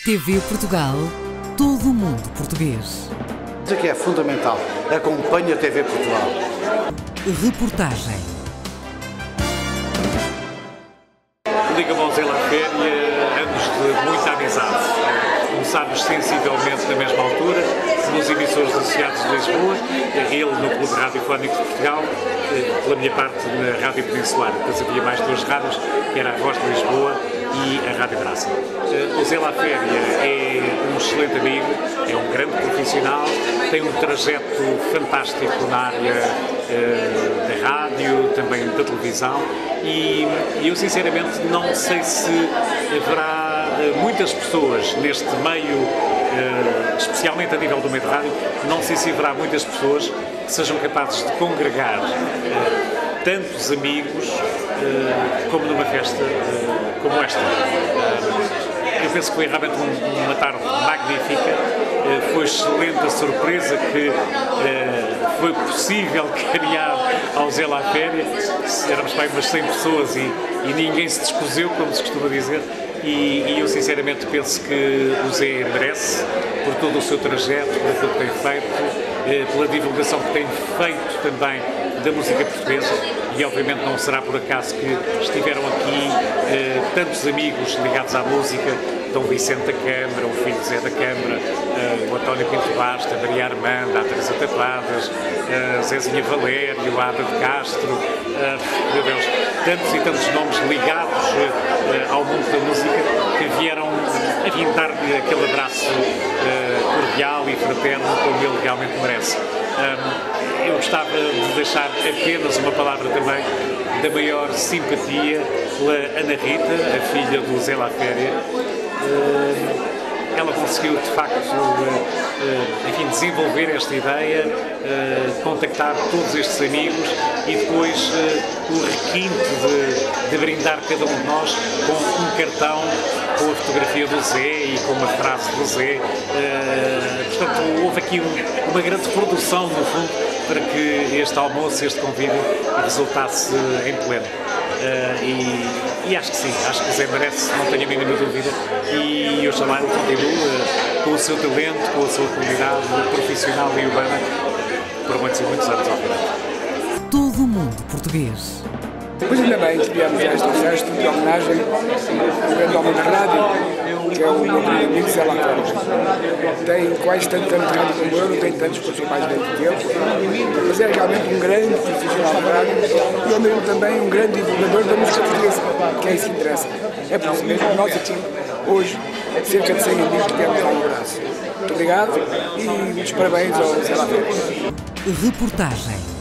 TV Portugal, todo o mundo português. Isso aqui é fundamental. Acompanhe a TV Portugal. Reportagem. Liga Mãos em La Féria, anos de muita amizade. Começámos sensivelmente na mesma altura, nos emissores associados de Lisboa, ele no Clube Radiofónico de Portugal, pela minha parte na Rádio Peninsular. Depois havia mais duas rádios, que era a Voz de Lisboa e a Rádio Graça. O Zé La Féria é um excelente amigo, é um grande profissional, tem um trajeto fantástico na área da rádio, também da televisão, e eu sinceramente não sei se haverá muitas pessoas neste meio, especialmente a nível do meio de rádio, não sei se haverá muitas pessoas que sejam capazes de congregar tantos amigos como numa festa como esta. Eu penso que foi realmente uma tarde magnífica, foi excelente a surpresa que foi possível criar ao Zé La Féria. Éramos bem umas 100 pessoas e ninguém se descoseu, como se costuma dizer, e eu sinceramente penso que o Zé merece, por todo o seu trajeto, por aquilo que tem feito, pela divulgação que tem feito também da música portuguesa, e obviamente não será por acaso que estiveram aqui tantos amigos ligados à música, Dom Vicente da Câmara, o filho Zé da Câmara, o António Pinto Basta, a Maria Armanda, a Teresa Tapadas, Zezinha Valério, a Ada de Castro, meu Deus, tantos e tantos nomes ligados ao mundo da música que vieram a dar-lhe aquele abraço cordial e fraterno como ele realmente merece. Eu gostava de deixar apenas uma palavra também da maior simpatia pela Ana Rita, a filha do Zé La Féria. Ela conseguiu, de facto, enfim, desenvolver esta ideia, contactar todos estes amigos e depois o requinte de brindar cada um de nós com um cartão com a fotografia do Zé e com uma frase do Zé. Portanto, houve aqui uma grande produção, no fundo, para que este almoço, este convívio, resultasse em pleno. E acho que sim, acho que o Zé merece, não tenho a mínima dúvida, e oxalá ele continue com o seu talento, com a sua qualidade profissional e urbana por muitos e muitos anos, obviamente. Todo o mundo português. Pois ainda bem, tivemos esta festa de homenagem ao grande homem da rádio, que é o meu amigo Zé La Féria. Tem quase tanto de rádio como eu, não tem tantos por ser mais velho que eu, mas é realmente um grande profissional da rádio e é mesmo também um grande divulgador da música portuguesa, que é isso que interessa. É por isso mesmo que nós aqui, hoje, cerca de 100 amigos que temos um abraço. Muito obrigado e muitos parabéns ao Zé La Féria. Reportagem.